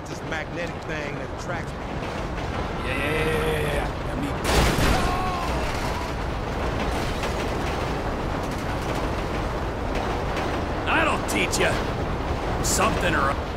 got this magnetic thing that attracts me. Yeah. Let me... I don't teach you something or...